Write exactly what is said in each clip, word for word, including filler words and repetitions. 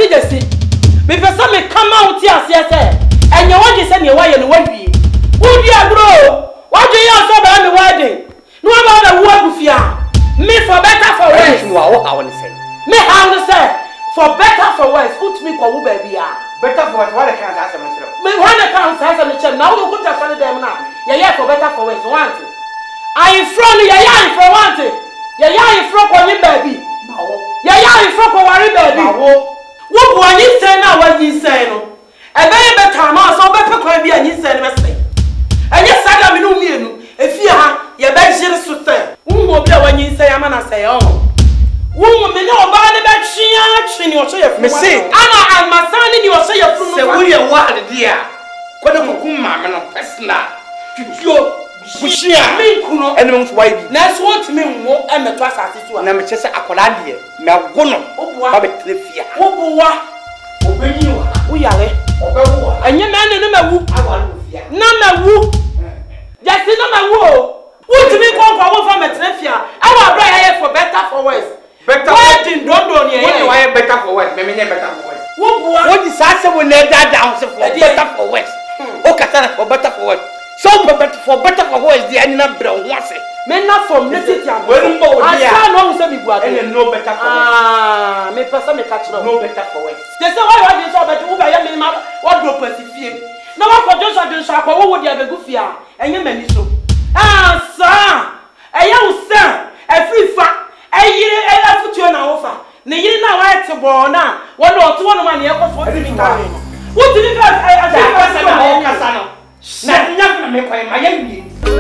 Jesse Jesse. Me person me come out here say say. And you want to send your wire no we. Who be a grow? What do you so be me wedding? No about the work fear. Me for better for worse. What I want to say. Me how to say for better for worse. Put me for baby ah. Better for what? What I can't answer myself. Me when I can't answer me check. Now you go to tell them now. Yeah yeah for better for worse. Want it. I in front yeah yeah for want it. Yeah yeah in front for you baby. Yeah yeah in front for worry baby. What boy you say now what you say no. E be better now so be pe kwa bia you say no say. Enye saga me no mienu. Efie ha ye be jire so say. Wo bia wa you say ama na say oh. Wo me na oba ne be twia twini o so ye fu. Me say ana almasani ni o so ye fu no. Say wo ye wa de dia. Kwada kokum ma me no personal. Twitio bushia me kuno ene mo so wai bi. Na so otimi nwo e meto asase so. Na me chese akola de me ago no. Ba be trefia. Wo buwa. Obenyi wa. Wo yare. Obewu wa. Enye na ne no mawu. Awale ofia. Na mawu. Jesse no mawu. Wotimi kon kwa wo fa metrefia. Awa bra ya for better for worse. Better wedding don don ye. What do I better for worse? Me me better for worse. Wo buwa. What is say we let that down for better for worse. O katana for better for worse. So for better for better for worse the any na bra ho ase. Me na from native am. We mbo o dia. Asa no wo say me buade. And no better for worse. Ah, me pesa me catch no. No better for worse. They say why you so better wo ba ya me ma what do pasifie. Na wa ko Joshua de so akwa wo wo dia begu fia. Enye mani so. Ah, sa. Eya wo sa. E free fa. Eyire eya futuo na wo fa. Ne yire na wa etebo na. Wo no oto no ma ne ekoso wo timi ka. Wo timi ka asa na ho kasa no. Na nya na me kwa ma ya wi.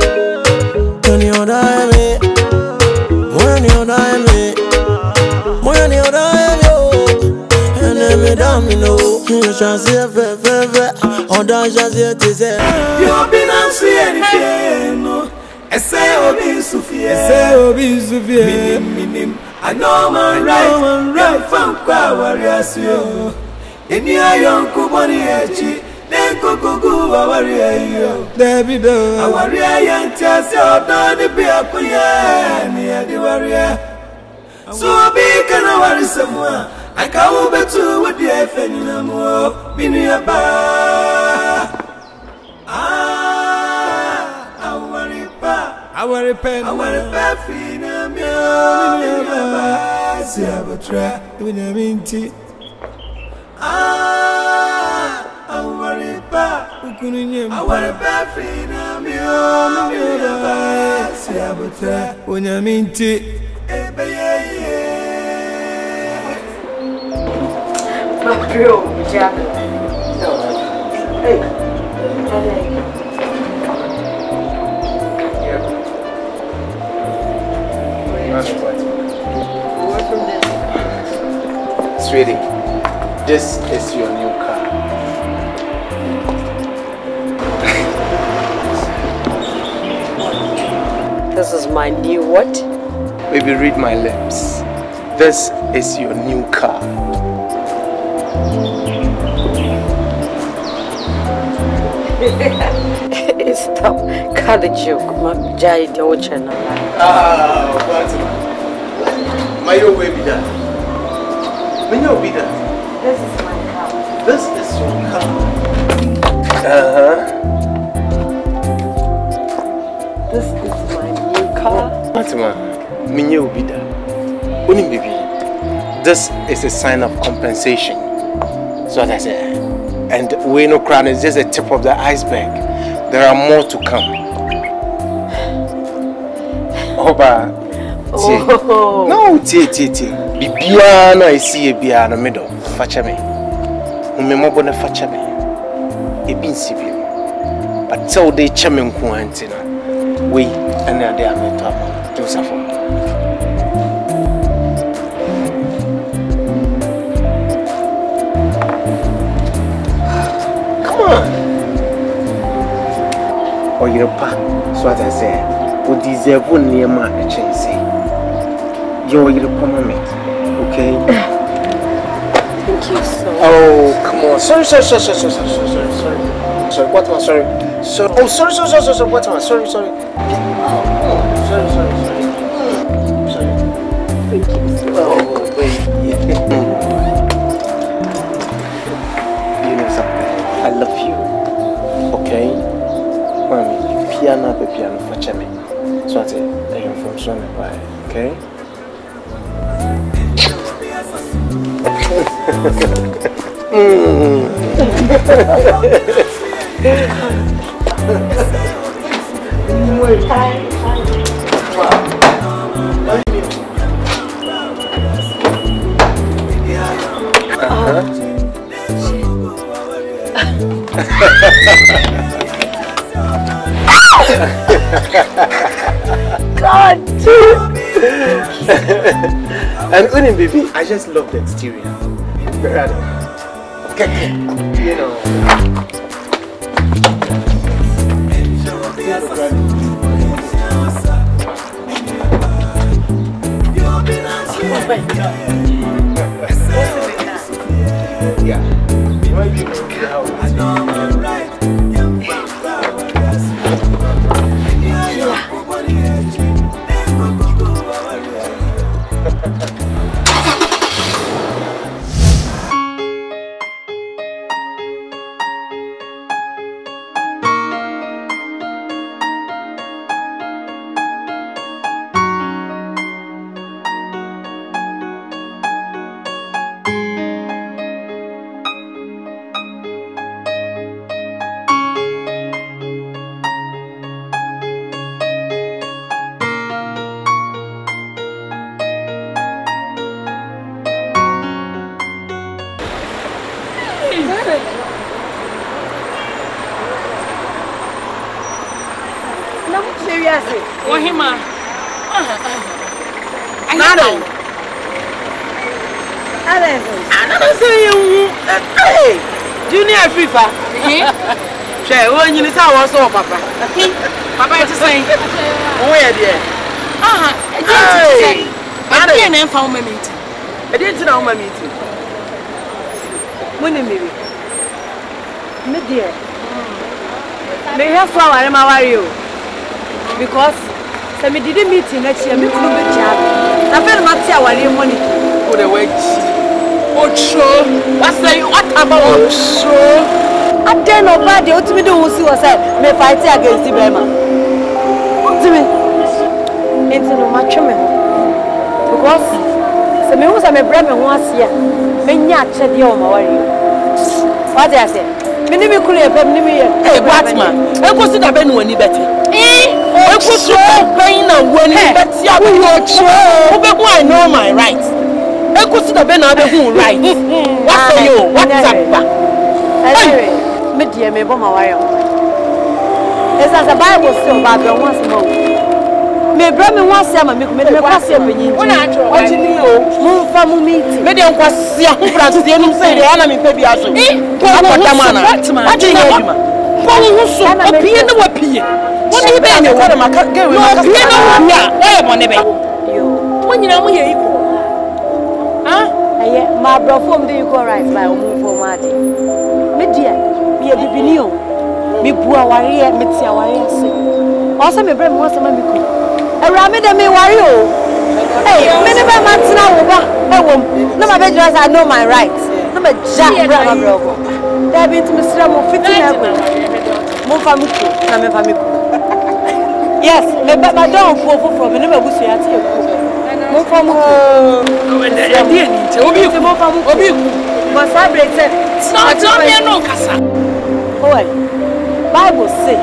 Money on me. Money on me. Money on me. And every damn you know. You shall see a fe fe fe. On that shall see it is a. You been on see anything no. I say obi Sufie. I say obi Sufie. Minim minim. I know my right. Man right from kwa warriors yo. Eni ayon kuboni echi. Nenko kugu warrior yo. Debi do. A warrior yantia se odo ni bi akuye ni adi warrior. So be kana wari semwa. I can't betu with the effing no more. Bini aba. Ah, I worry pa. I worry pen. I worry pa fina me. Bini aba. Si abatra. Bini minti. Ah, I worry pa. Ukuninye. I worry pa fina me. Bini aba. Si abatra. Bini minti. Ebe ye ye. My bro, Jack. Hey. Yeah. That's what. Where from this? Sweetie, this is your new car. This is my new what? Baby, read my lips. This is your new car. Stop. Cut the joke. My jai the ocean. Ah, what? My own baby that. My own baby that. This is my car. This is your car. Uh-huh. This is my new car. Fatima, my own baby that. Only baby. This is a sign of compensation. So what I say. And we no crown is just the tip of the iceberg. There are more to come. Oba. Oh. No, tie, tie, tie. Bibiana I see a bia no middle. Facha me. Umemo bona facha me. Ebi nsibio. But tell they chamen ku antina. We and they are meant to have Joseph. Or your pa, so as I said, who deserve one near my chance. You're your moment, okay? Thank you so much. Oh, come on. Sorry, sorry, sorry, sorry, sorry, sorry, sorry, sorry. Sorry, what am I sorry? Sorry. Oh, sorry, sorry, sorry, sorry, what am I? Sorry, sorry. Oh, sorry, sorry, sorry. Sorry. Thank you so much. Oh, wait. na baby and fetch me. So I say, I am from Sony, okay? Mm. Uh-huh. God, dude. And Uni baby, I just love the exterior. Okay, you know. Oh my God. Yeah. Why do you know Wahima. Nada. Alan. Another say you. Hey, Junior FIFA. Share when you saw us all, Papa. Papa is saying, where dear? Ah, I didn't say. I didn't found my meeting. I didn't know my meeting. When you meet me, dear. May have flower in my warrior. Because some didn't meet in next year, me could be job. I felt my tea while you money. Put away. Oh, sure. What's that? What about sure? I dare nobody to me do who was said, may fight against the Bema. To me, into no much women. Because some me was a brother once here, many actually the home warrior. What I said, many me could have been me. Hey, Batman, I was in a ben when you better. I was so pain and when you bet you I know my rights. I could see the ben other who right. What say you? What's up? Anyway, me dear me bomb away. It's as a Bible still about the once more. Me brother once a me me me pass your opinion. What you do? Move from me. Me dey kwasi ahun France dey no say dey ana me pe bi aso. Eh, what man? What do you do? Paul hu so opie na wapie. What do you be na what ma get we ma ka. Opie na wapie. Eh mo ne be. Yo. Won nyina mo ye iko. Ah? Aye, my bro from the equal rights by omo for ma dey. Me dear, be a bibini o. Me bua ware me tia ware ase. O say me brother me wasa ma me ku. Ewra me dem me ware o. Hey, me never matina wo ba. E wo. No ma be just I know my rights. No ma ja bra ma bro go. There be to me sra mo fiti na go. Mo fa me ku na me fa me ku. Yes, me ba ma don ku ofofo me no ma busu ya ti e ku. Mo fa mo ku. We dey dey ni nti obi ku mo fa mo obi ku. Mo sa break say. No, don't be no kasa. Oh well. Bible say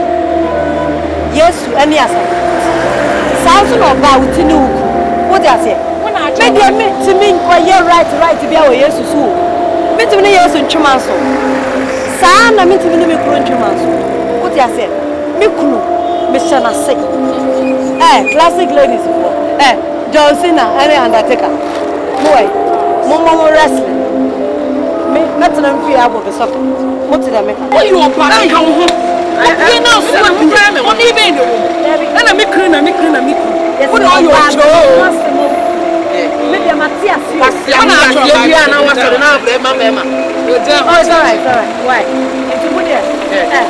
yes any asa. Sounds no ba witini uku. What dey say? Me dey me to me ko ye right right bia wo Jesus so. Me to me Jesus ntwuma so. Sa na me to me me kuro ntwuma so. What dey say? Me kunu me shana say. Eh, classic ladies for. Eh, John Cena and Undertaker. Boy, mo mo wrestling. Me not na mfi abo be so. Mo ti da me. What you on back kan ho? You know so me me. What do you be no? Na me kunu na me kunu na me kunu. What are you on? Me dey Matthias. Na na bia na wa so na bre ma ma ma. Oh, it's all right, it's all right. Why? It's good there. Eh.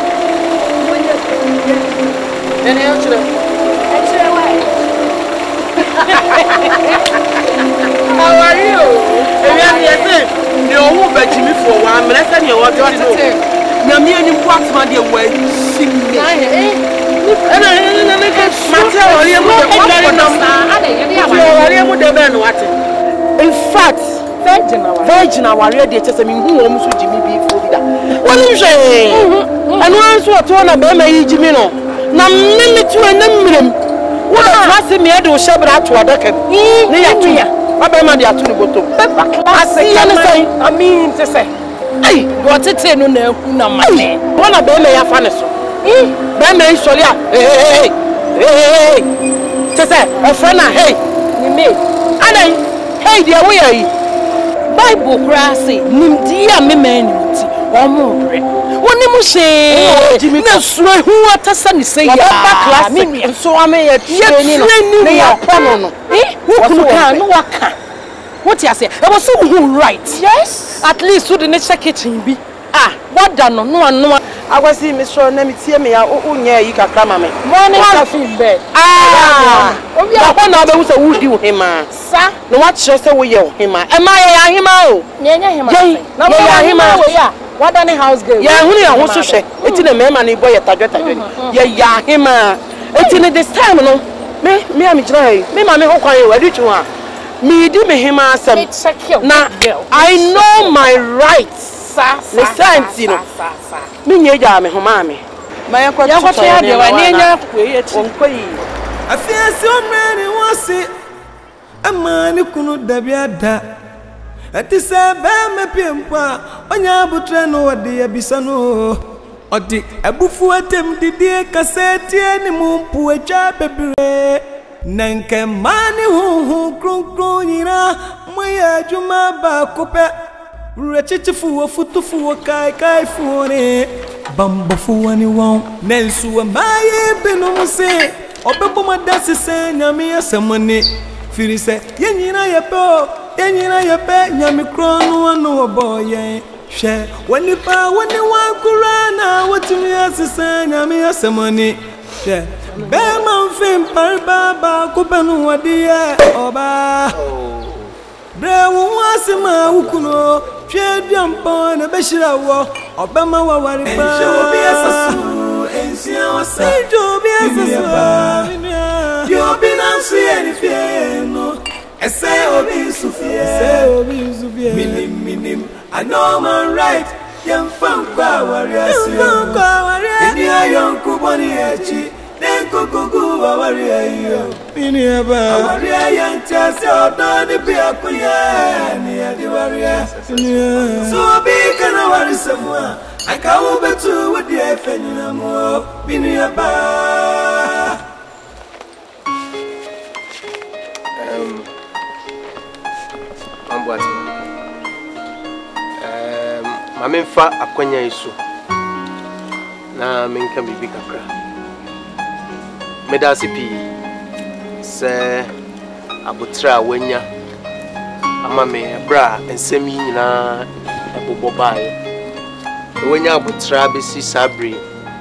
Then you should. Actually, why? How are you? If you are here, you who bet me for one minute and you want to know. Na me any what man dey wey see me. Eh. ana ana na ka mate awari mu de wa nam ada ye ya awari mu de be no wate in fact virgin awari virgin awari de chese me hu wo so jimi bi fo bi da woni hwe anu anso to na be ma yi jimi no na mmemme tu enam mirem wo da se me de wo shebra to adaka ne ya tu ya wa be ma de atu ne botom class ya ne sai I mean to say ai do tete no na hu na mane wona be ma ya fa ne so eh be ma isori a eh eh to say a friend na hey we me anai hey dia wo ya yi Bible kra say nimdi a me man nimti omo bre woni mu she na suro hu atasa ni say ya ba class so ame ya training no na ya pono no eh wo kunu kan no waka what you say e was so who right yes at least so the nature kitchen bi ah what da no no no agwasi mi so na mi tie me ya unya yi kakra ma me morning coffee in bed ah obi a na be hu say wudi wo hima sa no what you say wo ye wo hima e ma ye ya hima o nyenya hima na wo ya hima wo ya what any house girl ya hu ya ho so hwe eti na me ma na boy tadwe tadwe ye ya hima eti na this time no me me am jira yi me ma me ho kwan ye wadi tu a me di me hima asem na I know my rights sa sa no me nye ja me ho ma me ma ya kwa to ya de wa ne nya ko ye ti onko yi afiasi omrani wose amani kunu dabiada atise be me piempa onya abutre no wode ya bisano odi abufu atem didie kasetie ni mumpu echa bebre nanke mani hu hu kron kron yira moya juma ba kope rechichifu wo futufu wo kai kai fune bambo fuani won nensu amaye benu muse obebo madasi se nyame asemane firise yenyina yepo yenyina yepe nyame kronu anu oboye hwe woni pa woni wankura na wotumi asese nyame asemane hwe be man fim parba ba kubenu wadiye oba brewu wasima wukuno hwe duampo na beshira wo obema wawari pa obi asasu ensia wasa obi asasu yo binansu yeni fieno ese obi sufie ese obi sufie minim minim I know my right yam fan kwa warriors yam kwa warriors ni ayon kuboni echi den kokogu warriors yo bini aba warriors yanta se odon ni bi akuya ni adi warriors so bi kana warisamwa aka wo betu wodi efanyina mo bini aba um ambwati um mame mfa akwanya isu na menka bibi kakra medasi pi se abutra wanya ama me bra ensem nyina ebobo bae wanya abutra besi sabri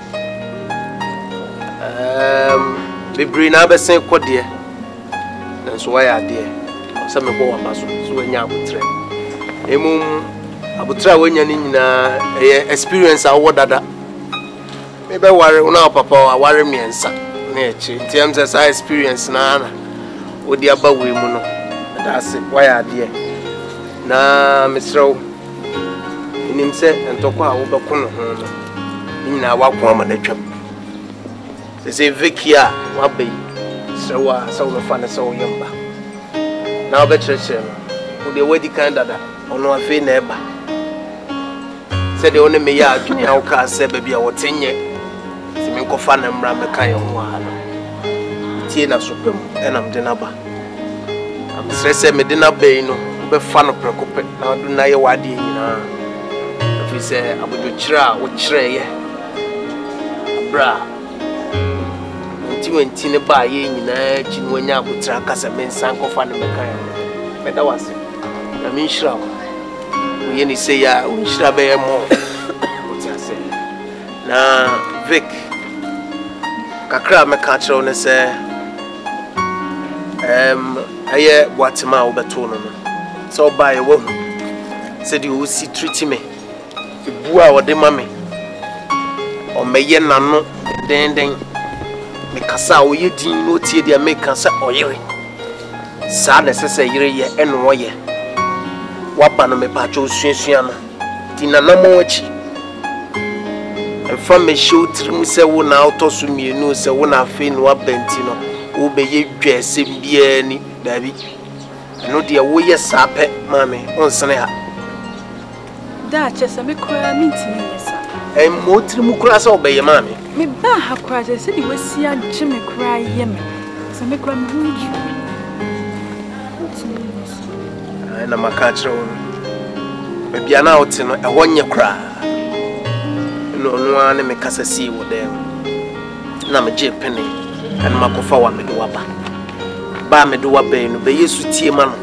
um bibri na besen kodie nso wa ya de se me bo wa so so wanya abutra emum abutra wanya ni nyina eh experience awo dada me be ware una papa wa ware miensa na echi ntiam se sa experience na na odi aba we mu no that's wa ya de na misro nim se ntoko a wo be kono ho no nyina wa ko ama na twam se se vekia wa be so wa so no fa na so yamba na be church no de wedi kan dada ono afi na eba se de one me ya adwene a wo ka se ba bia wo tenye se me kofa na mra me kan ho ala tie na so pem enam de na ba am stress me de na be no be fa no prekope na do na ye wade nyina afi se abodo kira wo kire ye bra twenty ne ba ye nyina chi no nya abutra kasa mensan kofa no me kan me da wase na me nshira wo ye ni se ya wo nshira be mo wo ti ase na Vic kakra me ka kire ne se em aye boatima wo beto no no so ba ye wo se di wo si treat me ebu a wo de ma me o meye nano den den me kasa o ye din no tie dia me kasa oyere sa na sese yere ye eno oye waba no me pa cho suasua no dinanamo achi emfa me show trim se wo na autosu mienu se wo na afi no abenti no wo be ye dwese bia ni dabi eno dia wo ye sape mame onsene ha da chesa me kura mintimi yesa em motri mu kura sa obeye mame me ba ha kura se di wasi agye me kura ye me se me kura me hunju ai na makachro be bia na oti no e wonye kura no no ane me kasa si wo dem na me je pene an makofa wa me do waba ba me do waba no be Yesu tie ma no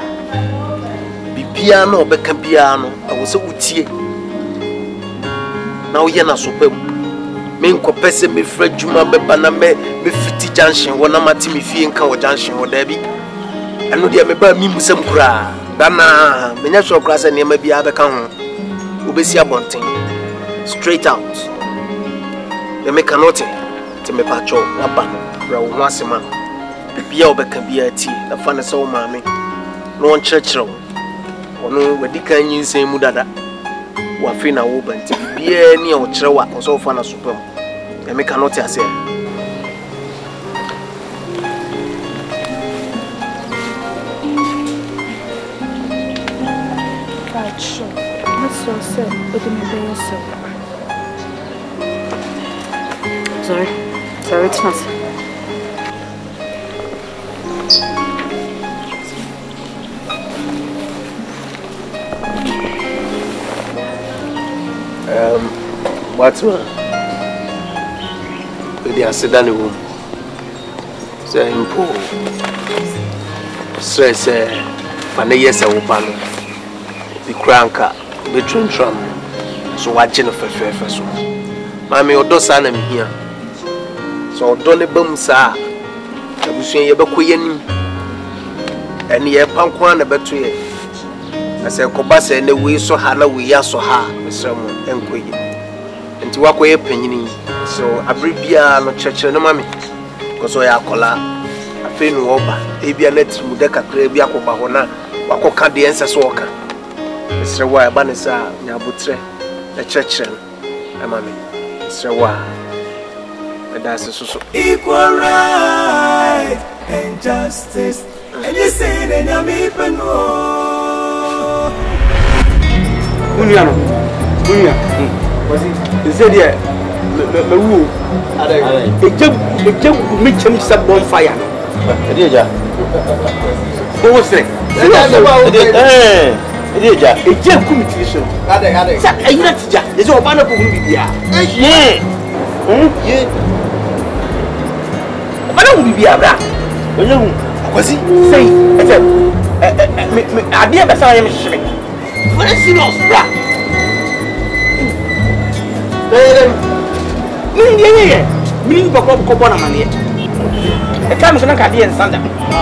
bibia na obeka bia no awo se utie na wo ye na so pam me nkopese me fra djuma be bana me me fiti junction wo na mati me fie nka wo junction wo da bi eno dia me ba mi musam kura dana me nya so kura se ne ma bia be ka ho obesi abonten straight out me me cannot to me pacho waba bra wo asema bibia obeka bia ti na fa na so maame no on churchro ono wadika nyinsen mu dada wa fi na wo banti bibia ni o kyerwa o so fa na supam me me cannot ase pacho na so se o de me be so sorry sorry it's not um what's what we are sitting in room say impo say say fane yesa wo pa no bi kranka be truntrum so waje no fefefe so mami odo sa na mihia so odo ne bam sa abusuan ye bekoyani ene ye pankwa na beto ye ase ko ba se ne we so ha na we ya so ha mesrem enkoyi enti wakoye panyini so abribia no chechire no mami ko so ya kola afi no oba e bia na trimu de kakra bia ko ba ho na wakoka de ense so oka mesrem wa ba ne sa nya botre na chechire no mami mesrem wa that's so equal right and justice and you say that you me pano Uniano, Unia, was it? Is it there? The woo. A jump, a jump, make him sub bonfire. What was it? Eh, it is a jump competition. I not just, it's all one of them. Yeah, yeah. But I will be a bra. Was he? Say, I said, I did a sign of shrimp. What is serious, bra? Me ye ye. Me ba ko ko bona mane. E ka me so na ka de ensanda.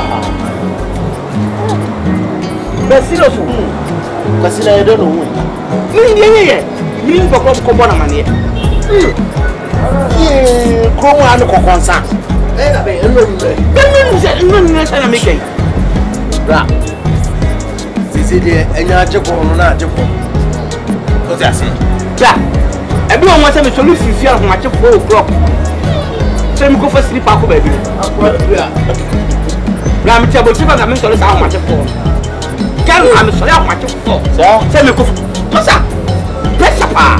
Be serious o. Ba sila e do no. Me ye ye. Me ba ko ko bona mane. Eh, ko wa no ko konsa. Eh na be eno me. Be me se eno me se na me kai. Bra. enya ajeko no na ajeko o ti ase da e bi won wa se me solu fifi ahun ajeko o clock se mi ko fa slip ako ba bi bra mi ti abo ti ba ga mi solu sa ahun ajeko kan am solu ahun ajeko se mi ko to sa pressure pa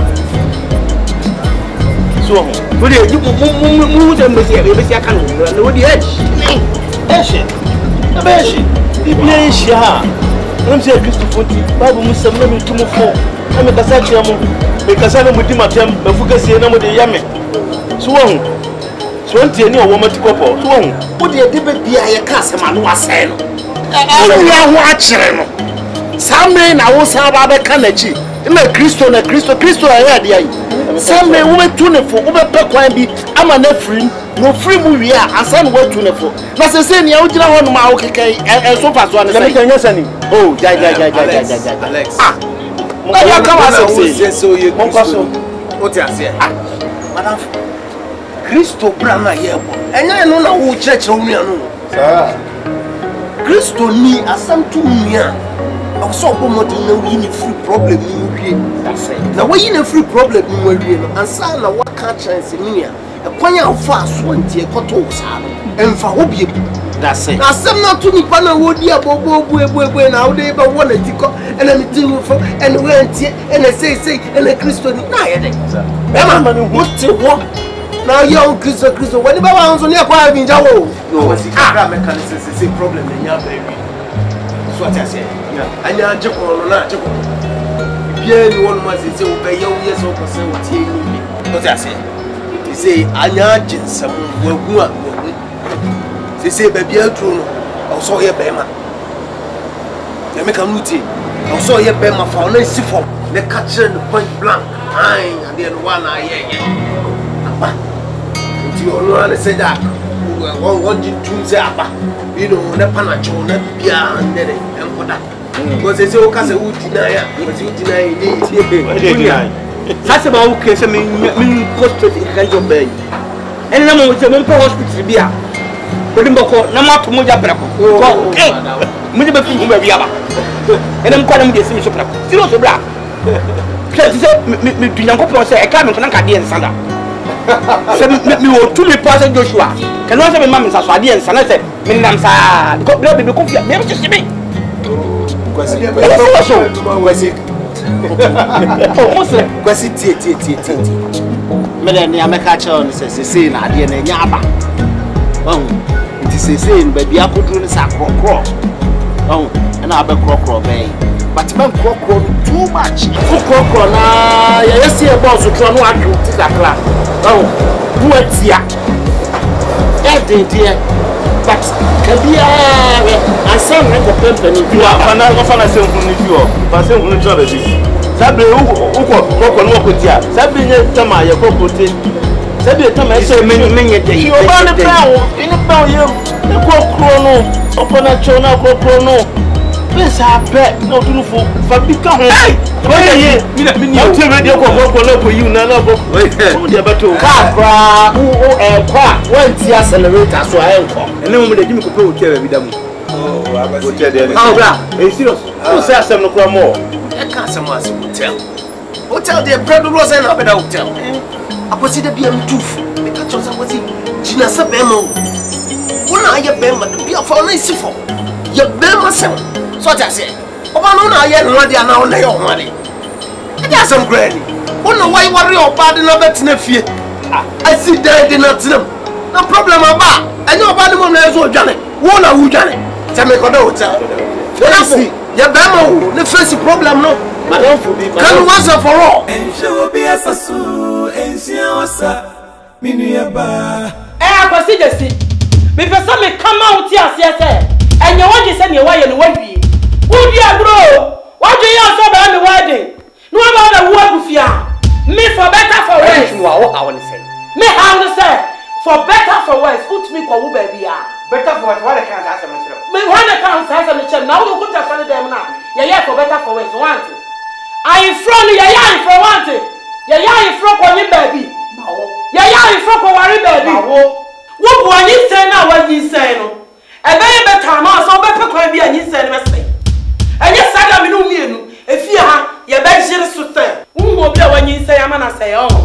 so mo de ju mo mo mo se me se be se aka no no de edge edge na be edge biblia shia I'm saying Christopher, Bible Muslim, no me to move for. I'm a Casachiamo, because I'm with him at him, but focus here no more the Yame. So on. So on to any woman to couple. So on. What do you do be a Casaman was saying? We are watching. Some men I was about a Kanachi. I'm a Christo, a Christo, Christo, I had some men women tune for over Pequambi. I'm a nephew. No free movie and some word to never. That's the same. You don't want my okay and so fast one. Oh, ja ja ja ja ja ja. Alex. Ah. Now you come and say so you. What you say? Madam. Kristo brana yebo enya no na wo church wo nua no sa Kristo ni asam tu nua also obo modern na we ni free problem ni wie na we ni free problem ni wie no ansa na waka chance ni nua ekwanya ofa so ntie koto sa emfa ho bie that's it asam na tu nipa na wo di abobo obu ebu ebu na wo dey ba wo na tiko ena mi ti wo fo ena we ntie ena sei sei ena Kristo ni na ye dey ema ma ni wo ti wo now young Kristo Kristo when ba wa nso ne kwa bi nja wo no wasi ka mechanism say problem na nya baby so ati ase anya je ko no na je ko bia ni won ma say say wo be yawo yeso ko say wo tie ni so ati ase say anya je nsam wo hu a wo hu say say ba bia tru no o so ye be ma na me kan nuti o so ye be ma fa na si fo ne ka kire no point blank ai and then one na ye ye apa you know and say that one one two say apa you know na panacho na bia ndere enkoda because say o ka say u deny ya o say u deny ni deny sase ba o ke say me me post to the job bay ene na mo say me po hospital bia ko dimbo ko na ma to mo ja brako ko eh mo je be fi ba bia ba ene mo ko na mo de simi so brako siro so bra say me me dunyanko po say e ka me ko na ka de ensanda se mi wo tu mi passe Joshua que non se me mami sa so ade ensa na se me nam sa ko bla be ko fia me mo se me kwasi kwasi oh mo se kwasi tie tie tie tie me le ni ameka cha on se se se na ade na nya aba oh nti se se n ba bia kodru ni sa krokro oh na abe krokro be but man krokro too much krokro na ya yesi e boss tro no adwo ti sakra oh buatia e de de but kabia ansam na ko pempe ni biwa fana ko fana se nkunu ni biwo ba se nkunu jo be bi sabe uko krokro no ko tia sabe nye tama ye krokro ti sabe tama e se menye de yi o ba ne prawo ini prawo ye krokro no opona chona krokro no please abeg no tunu fo fa bi ka ho oye mi na mi ni o ti radio ko ko na ko you na na ko o de abato ka kra o o e kwa wan ti accelerator so ayen ko ene mo de jimi ko pe o ti e bi da mu oh abasi o ti de ni ah bra e serious o say asem no kra mo e ka asem as hotel hotel de bread roll say na be da hotel akosi de bi am tuf me ka chosa akosi jina se be mo wona aye be ma bi afa na isifo ye be ma se so ta say oba no na ye no de ana ona ye ho de e dey some granny wona why worry oba de na betina fie I see dead de na tinam no problem aba enye oba de mo na ezo dwane wona wu dwane te me ko do hotel see ye be ma wo ne face problem no madam for be can once for all and show be asasu and see wasa minu ya ba eh akwasi jesi me pesa me come out here say say enye wonje se ne wa ye no wa wie Wudi agro. What do you so ba me wedding? No ba na wo agufia. Me for better for worse. What I want to say. Me how to say for better for worse. Put me ko wo ba bia. Better for what? What I can't answer me. Me when I can't answer me chem. Now you go to find them now. Yeah yeah for better for worse. Want it. I from yeah yeah for want it. Yeah yeah from ko ni baby. Mawo. Yeah yeah from ko worry baby. Mawo. Wo bo anyi say na wa yi say no. Ebe ye better na so be pe kwa bia anyi say no be. Enye saga me no mienu efie ha ye be jire so te wo bi a wanyi sai ama na sai o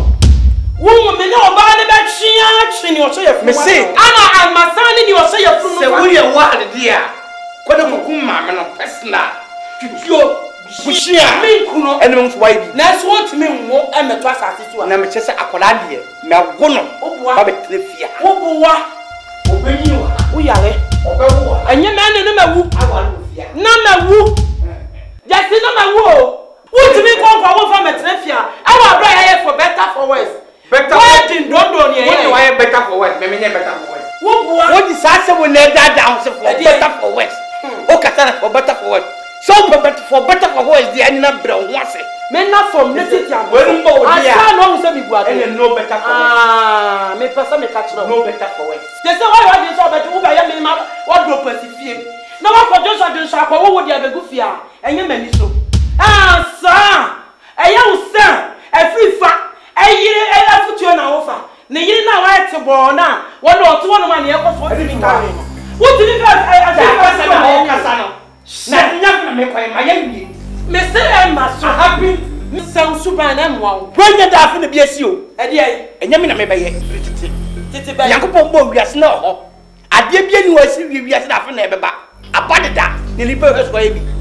wo me ne oba ne be twia twini o so ye me se ana almasani ni o so ye funu se wo ye wa de dia ko de kokun ma me no personal twio bushia me nkuno ene mo so wa bi na so otimi nwo emeto asase so na me che se akola de me ago no ba be trefia wo buwa obenyi wa wo yare obewo enye na ne no mawu awale ofia na mawu just no mawu what me kon kwa wo fa metrefia awa bra ya for better for worse better wedding don don ye what why better for worse me me better for worse wo buwa wo di sase wo na da down se for better for worse o kata for better for worse so for better for better for worse di ani na bra wo ase me na from necessity am we mbo wo dia asa no wo se mi buade ene no better for worse ah me pesa me catch no better for worse they say why why dey so better wo ba ya me ma wo drop asifie na wa ko Joshua dey so akwa wo wo dia begu fia enye mani so ah sa eya usa efrifa eyire eya futuo na wo fa ne yire na wa ete for na. One or two man here cause what did you carry? What did you guys I I say Kasano? Na nya na me kwa ma ye. Me say I must happy. Me sound super na mo. When you da fi na bi asi o. E dey. Enya me na me be ye. Titi. Titi be. Yakopon bo wiase na ho. Ade bia ni wasi wiase da fi na e beba. Abadeda. Ni lipe ko so ye bi.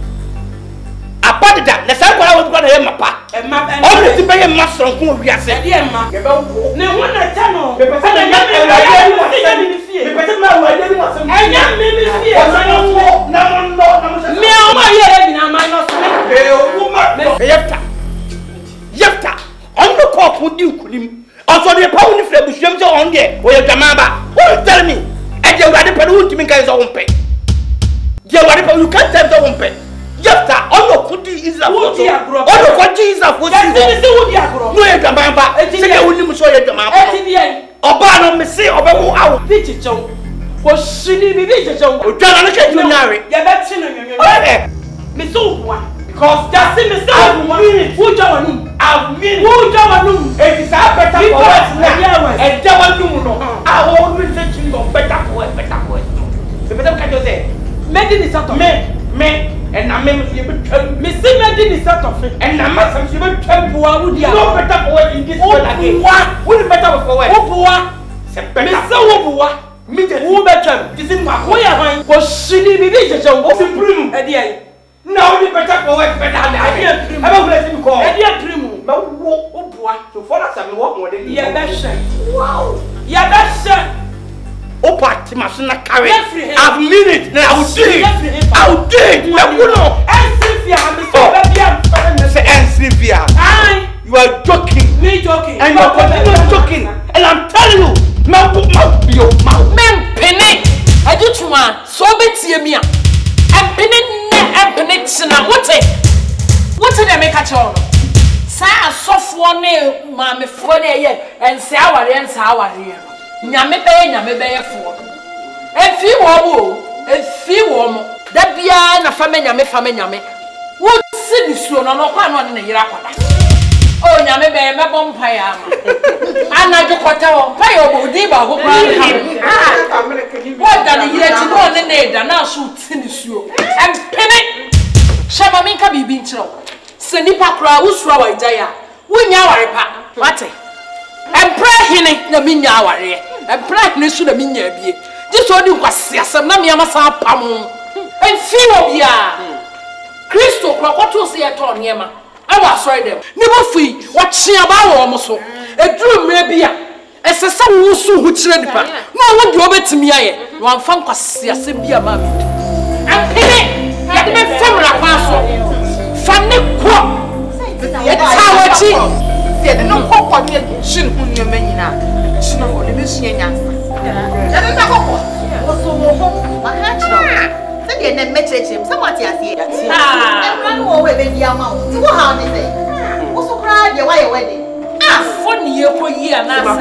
Abadeda. Na sa kwara wo ko na ye mapa. E ma e. O le ti be ye masron ko wiase. E dey ma. Ye be wo. Ne ho na cha no. Me pese na nya me nya me ni fie. Me pese na wa de ni wasem. Enya me ni fie. Na no na no na mo se. Me o ma ye bi na minus me. E o ma. Yefta. Yefta. On no ko ko di kunim. Also the power ni fle busuam se on de. O ye dwamaba. Who tell me? E je urade pe no ntimi kan so wonpe. Je urade pe you can't tell so wonpe. Yefta on no ko di Israel. On no ko di Israel for si. Yes, se wo di agro. No ye dwamaba. Se ke wonim so ye dwamaba. E ti di en. Oba no me se oba wo awo. Bi chichon. Ko shini bi bi chichon. O dwana no ke ju nyare. Ye be chi no nwenwen. Eh. Me so wa. Because just see me say who Jawanum? I've mean who Jawanum? It is a better for us now. And Jawanum no. I always say you go better for it, better for it. The better can you say? Made in the sort of me, me, and I mean you be me see made in the sort of it. And I must have you be tremble. I would no better for it in this world again. Who is better for it? Who poor? Say better. Me say who poor? Me who better? This is my way. Was she be be just on what's the problem? At the end. Now the better for work better than I am. I'm going to call. I didn't dream. But what boy? So for us, I'm walking with the yeah, that's it. Wow. Yeah, that's it. Oh, party machine carry. I've mean it. Now I will do it. I will do it. I will know. And Sylvia, I'm so say and Sylvia. Aye. You are joking. Me joking. And you're continuing joking. And I'm telling you, my mouth, your mouth. Man, penny. I do to man. So be to me. I'm penny. Penitsina, what it? What did I make a child? Say a soft one name, mammy, for the year, and say our ends our here. Yammy bay, yammy bay for. A few more, a few more. That be a family, yammy, family, yammy. What city soon on no one in the Iraqua? Oh, yammy bay, my bonfire. And I do what I pay over Diva who what done you let you go on the nade and now shoot in the shoe. And penny. Shamaminka be being true. Senipa cry, who's our idea? We know our pa. What? And pray him, the minya our ear. And pray him should have been your be. This one was some Namasa Pam. And few of ya. Crystal, what was the attorney, Yama? I was sorry them. Never free, what she about almost. A dream may be a. As a son who so who trade pa. No one do over to me. One funk was Siasibia mammy. And penny. Let me from La Paso. Fanny Quop. It's how it is. Said no cock on your shin whom you may now. She know what the mission. That is a couple. Was so home. My hatch. Said you never met him. Somebody has here. Ah, run away with the amount. You how they say. Also cried your way wedding. Ah, funny year for year. And I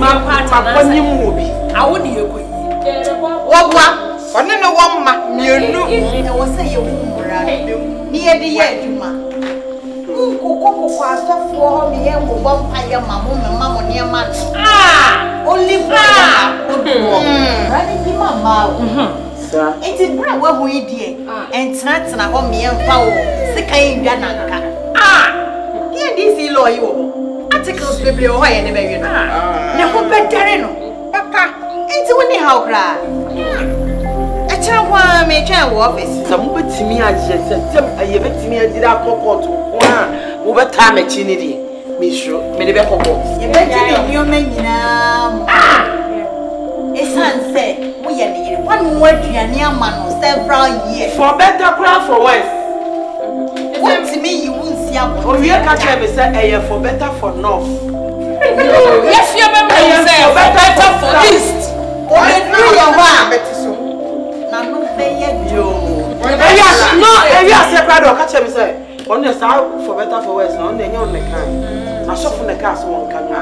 wouldn't hear for you. What one? One in a woman, you know, I was saying, near the edge, ma. Who could for me and one pie, mamma, mamma, near man. Ah, only one. Running him, mamma. Sir, it is bread where we did, and snacks and a home me and foul, sick in Yanaka. Ah, here this is loyal. Articles will be away and never you know. Never better, Papa, it's only how cry. One may try office. Some put me as I have it to me. I did a cocoa to one over time at Chinity. Miss you, many better. You better be your man now. Ah, a son said, we are one word to your near man for several years. For better craft for worse. What to me, you won't see. Oh, you can't have a say for better for north. Yes, you remember, for better for east. Or your one. No, if you are separate or catch him, say, on the south for better for worse, on the young kind. I saw from the castle one can.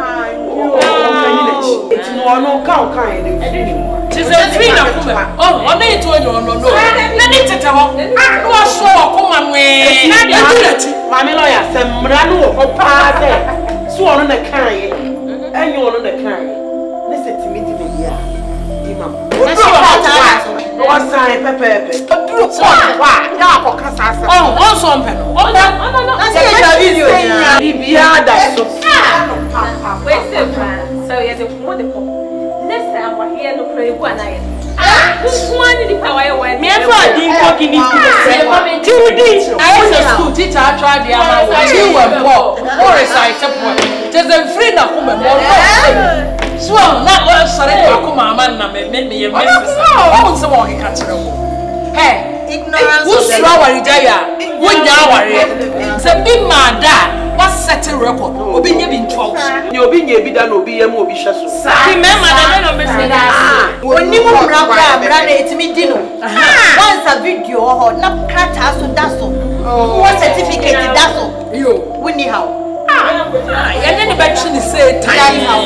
It's no count kind. Tis a three of them. Oh, on the two, no, no, no. Let it tell. I was so come on way. Mammy lawyer, some ranu or party. So on the kind, and you on the kind. Listen to me. sign pepe. Do what? Ya ko kasa asa. Oh, on so mpe no. Oh, no, no, no. Na say ya video ya. Bibia da so. Wait, so ya de mo de ko. Next time we hear no pray go na ya. Ah, who's one in the power way? Me for di ko kini ku. Judy, I was a school teacher try the ama wo. You were poor. Or recite poor. Just a free na come more. So na go sorry to come mama na me me me me. Oh, so mo ka kire mo. Hey, ignorance of the law worry jaya. Wo nya worry. Se bi ma da. What setting record? Obi nye bi ntwa. Ni obi nye bi da na obi yem obi hwe so. Ti mema na me no me say that. Oni mo bra bra bra na etimi di no. Once a video ho na krata so da so. What certificate da so. Yo, woni how. Ah, ya ne be twi ni say time how.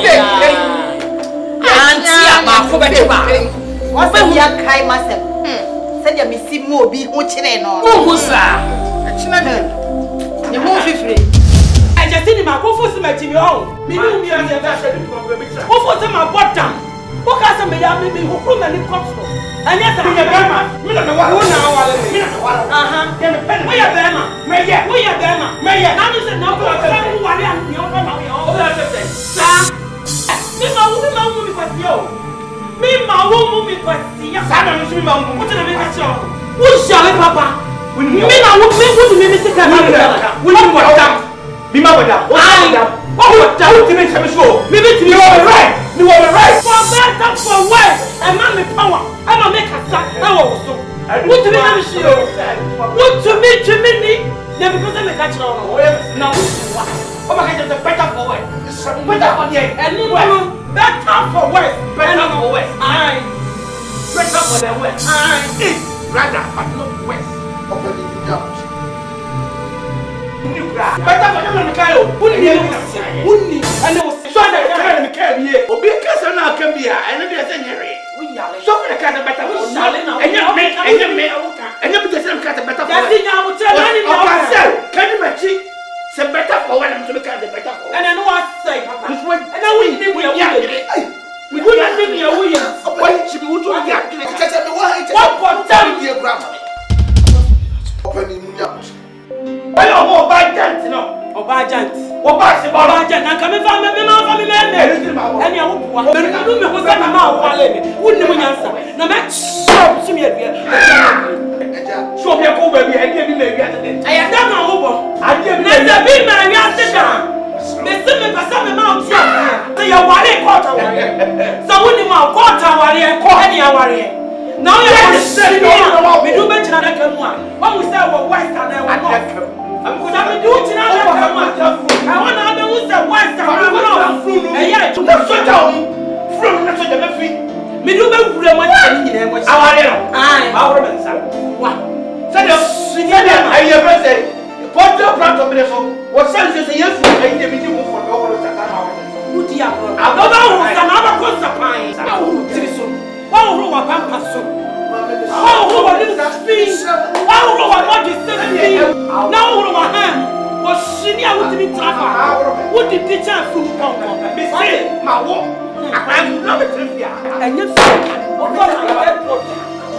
Anti ama ko be twa. What be ya kai masem. Say dia me si mo obi ho kire no. Mo ho sa. Achina ni mo fifire. Just in my coffee, my Jimmy home. Me, me, and the other problem. Who for some of what time? What can some me be who from any control? And yes, I'm a Bama. We don't know what now. Uh huh. We are Bama. May yet, we are Bama. May yet, now is enough to have who I am. You know, all that. Sir, me, my woman, was you. Me, my woman, was the Sana, what did I make a show? Who shall it, Papa? Me, I would make what me, Mister Camilla. We don't want that. Bima wada, wada, wada, wada. Ultimate show. Maybe you are right. You are right. For better, for worse, and man with power. I'm a make a sack. How so? What to me, show? What to me, to me? Never because I'm a catcher on the now. Oh my God, the better for worse. Better for the and no better for worse. Better for worse. Aye. Better for the worse. Aye. Rather, but not worse. Open the doors. Better for them to carry. Wouldn't you? Wouldn't you? And they will show that they carry here. Or because I'm not can be here. And then they're saying, we are so the cat better. We shall now. And you make and you make and you because I'm cat better. That's it. I will tell you. Can you match it? Say better for when I'm to make the better for. And I know what say, Papa. And I will live with you. We will not live here. We are. Why should we do that? Because I'm the one. What time, dear grandma? Opening up. Why are you bad gent, no? Or bad gent? Or bad gent? I'm coming from my family. And you are going to do me who's a mouth. Wouldn't you answer? No matter so to me. Show me a cool baby. I gave you maybe. I have done my over. I gave you a big man. You have to down. They send me for some amount. They are one quarter. So when you are quarter warrior, any warrior. Now you are saying, we do better than I can one. When we say we're Western, I want I'm going to do it now. I want to know who's the Western. I'm going to and yet, to shut down from the feet. Me do better than what I need. I our women, sir. What? Send us, I never say, what your brand of the phone? What sense is a yes? I never do for the whole of the time. Who do you have? I don't know who's another cost of pine. Oh, who are Pampas? Oh, who are this speech? Oh, who are not this speech? Now, who are him? Was senior with me travel? What did the teacher from Congo? Miss my walk. I'm not a trivia. And you say, what was my dead project?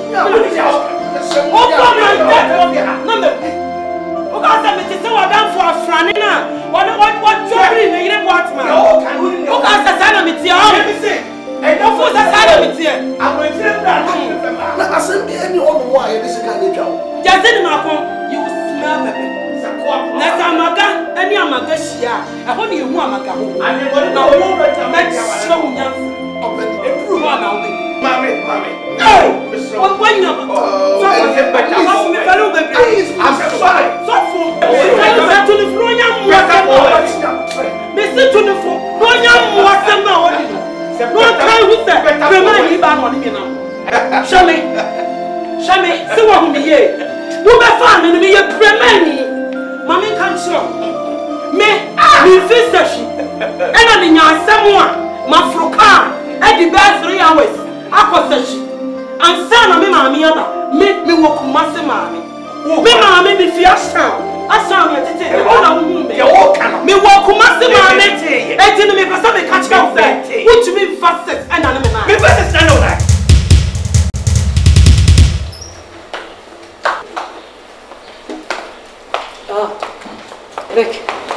What was my dead project? Number. Because I'm so down for a friend. What what trouble in the water? Because the son of it, you and no food that side of it here. I'm going to tell that. I said, any other why this is kind of job. Just in my phone, you smell pepper. Let's have my gun, and you're my gashia. I want you want my gun. I'm going to know more better. Make show young. Open a proof on our way. Mammy, mammy. No! What when you're better? I'm sorry. So for to the floor, young Mister to the floor, no young what's the matter? No time with that. Remind me about money now. Show me. Show me. See what we hear. Who be farming me? You remind me. Mommy can't show. Me, me fish. And I mean, you're someone. My fruka. At the best three hours. I was such. And son of me, mammy, me, me walk master mammy. Me, mammy, me fiesta. I saw me at the table. Me walk master mammy. And didn't make us have a catch out there. What you mean fastest and I'm me fastest I know that.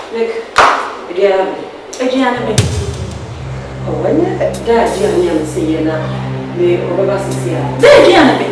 Look, Adriana. Adriana, me. Oh, when you dad, Adriana, say na me over Sisia. Adriana, me.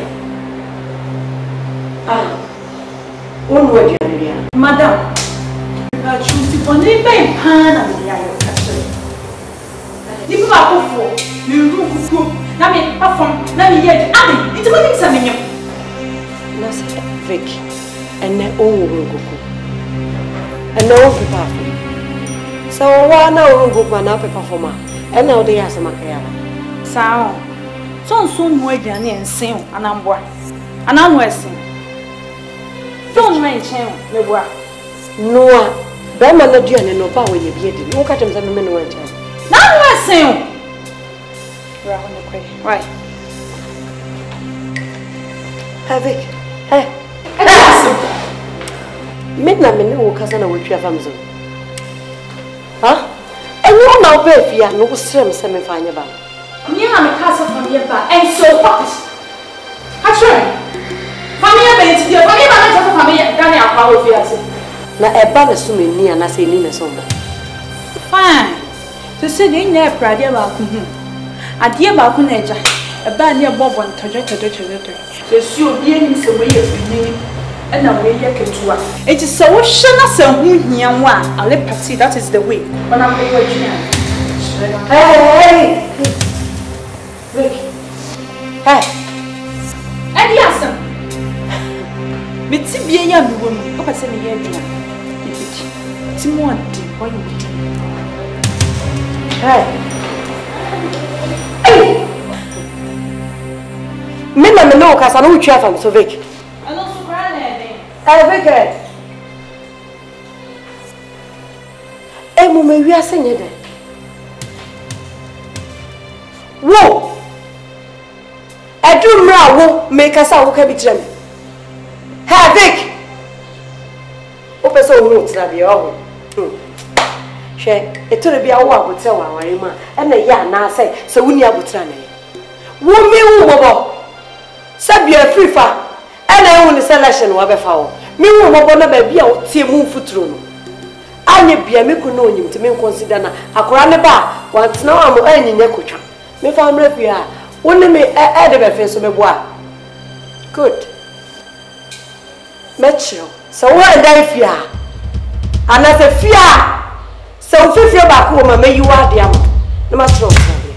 Ah, one word, Adriana. Madam, I choose to put it by pan and the eye of Castle. You go up for you do cook. Now me perform. Now me yet. Abi, it's what it's a menu. Nasa Vic, and then all will go. And no people. So why now will go man up a performer? And now they have some care. So, so soon more than and sing and I'm born. And I'm westing. Don't mention the work. No, Bama no Diana no power when you be it. No catch him some men went. Now westing. Right. Have it. Hey. Midna me no kasa na wotwa fam so. Ha? Enyo na obefia no srem se me fanya ba. Me na me kasa fam ye ba and so what? Actually, family ba nti dia, family ba na kasa fam ye dani akwa ofia se. Na eba na so me ni ana se ni na so ba. Fine. To say dey na prade ba ku hu. Ade ba ku na eja. Eba ni ebobo ntojo tojo tojo tojo. Se si obi enim se we ye fini. And now we are ketua. It is so shana so hia wa ale party, that is the way. When I'm going to Hey, hey, look. Hey. Eddie Asam. Mitsi bia ya mi wo mi. O pa se me ye bia. Mitsi. Ti mo ade, why you do? Hey. Hey. Me na me no kasa no twa fam so Vic. Hey, Vicky. Hey, Mama, we are saying that. Whoa! I do now make us out of it. Hey, Vic. Open so roots, na be all. She, it will be a walk with someone, and a yarn now say, so we near Butrane. Woman, woman, Sabia free far. And I want the selection of a fowl. Me who want to be a team for true. I may be a miku know him to me consider a crane bar. Once now I'm earning your coach. Me found refuge. Only me add a face of a boy. Good. Metro. So what I fear. And as a fear. So if you're back home, may you are the amount. No matter.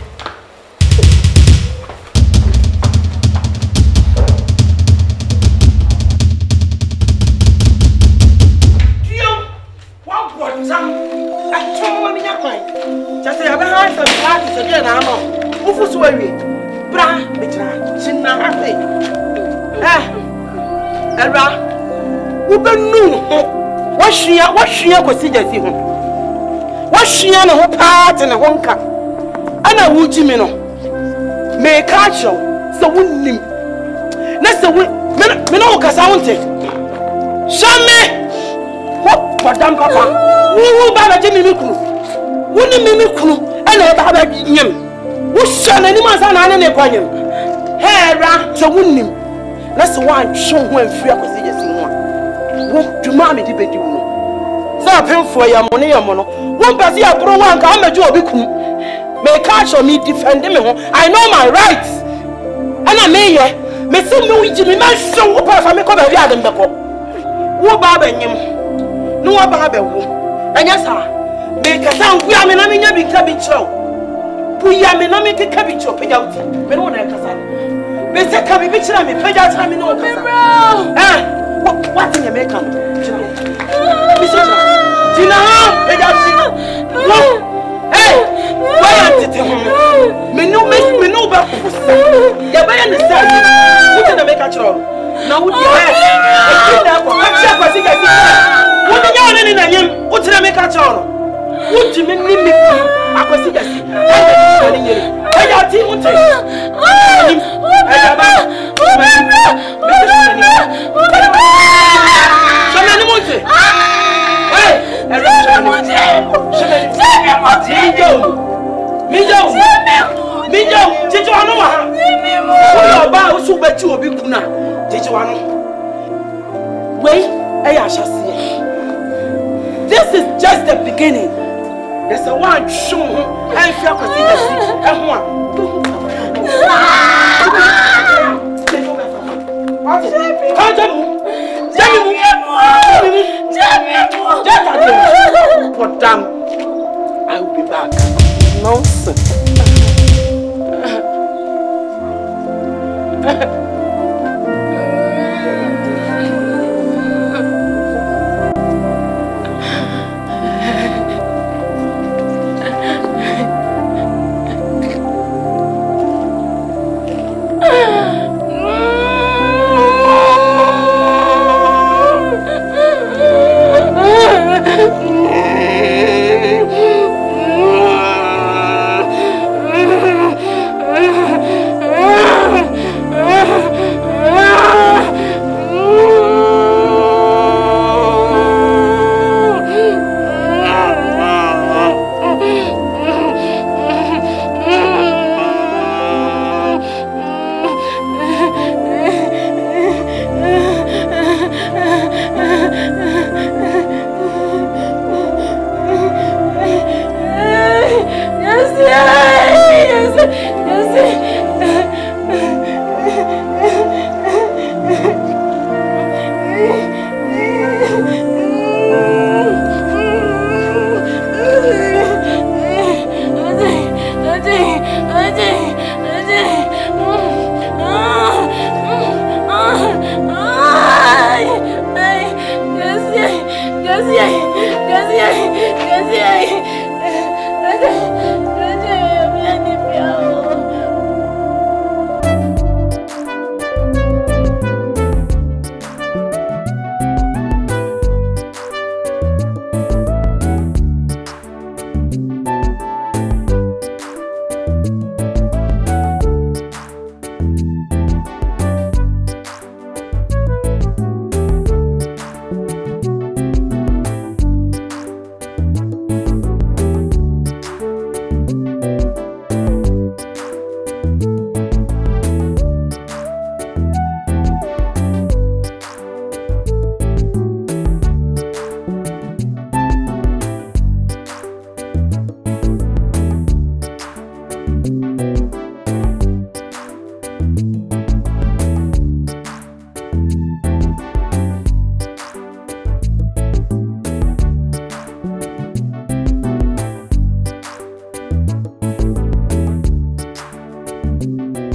Bra, betra, chinna happy. Eh, Era, Uber no. What she, what she considers him? What she and her part and a wonka. And a wood Jimino. May catch you, so wouldn't him. Next the wind, Minoka sounded. Shame! What, Madame Papa? We will buy a Jimmy Miku. Wouldn't Mimiku and a Baba Yim. Who's any man's an enemy upon him? Hey, Ram, so wouldn't him. That's the one show when free acquisitions in one. What do mammy debate you? So I pay for your money, your mono. One person, I brought one, I'm a job. May catch on me defend him. I know my rights. And I may, may some know Jimmy, my son, who pass me come here and before. Who barber him? No barber. And yes, sir. Make a sound, we are in a big cabbage show. We are not making cabbage or pay out. We don't have to. We say, can we be chilling? Pay out, I mean, eh? What in America? Mister Tina, pay out. Hey, why aren't you? Me no make me no back. You're by understand. What can I make a job? Now, what do you have? I'm sure I think I see. What do you want in a name? What can I make a job? What do you mean? I was sick. I got team. What is This is just the beginning. There's a one show and if you can see the seat and one. But damn, I will be back. Nonsense. Thank you.